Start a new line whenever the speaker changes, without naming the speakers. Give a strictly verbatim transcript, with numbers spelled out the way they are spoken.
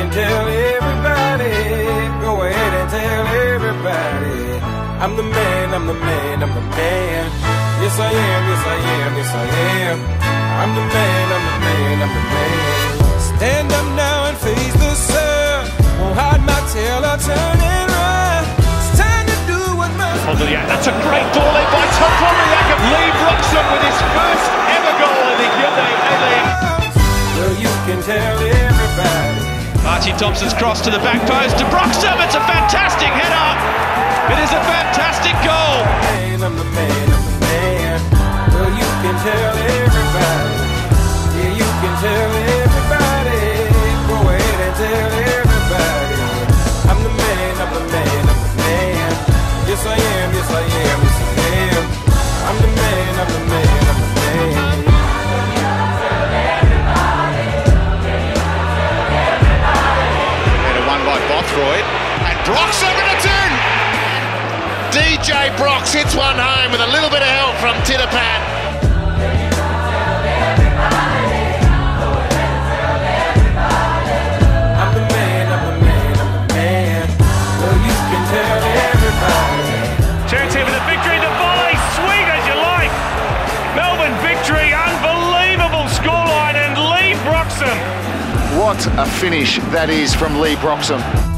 can tell everybody, go ahead and tell everybody, I'm the man, I'm the man, I'm the man. Yes I am, yes I am, yes I am. I'm the man, I'm the man, I'm the man. Stand up now and face the sun. Won't hide my tail or turn it around. It's time to do what must be.
That's a great ball in by Tom Pomeriak of Leigh Broxham with his first ever goal in the Hyundai A-League.
Well, you can tell everybody.
Archie Thompson's cross to the back post to Broxham. It's a fantastic header. It is a fantastic goal.
I'm the man, I'm the man. Well, you can tell everybody. Yeah, you can tell everybody. Go ahead and tell everybody. I'm the man, I'm the man, I'm the man. Yes I am, yes I am, yes I am. I'm the man, I'm the man, I'm the man.
Header won by Bothroyd. And Broxham, and it's in! D J Brox hits one home with a little bit of help from Titterpat.
I'm the man, I'm the man, I'm the man. Well, you can tell everybody.
Chance here for the victory, the volley, swing as you like. Melbourne Victory, unbelievable scoreline, and Leigh Broxham.
What a finish that is from Leigh Broxham.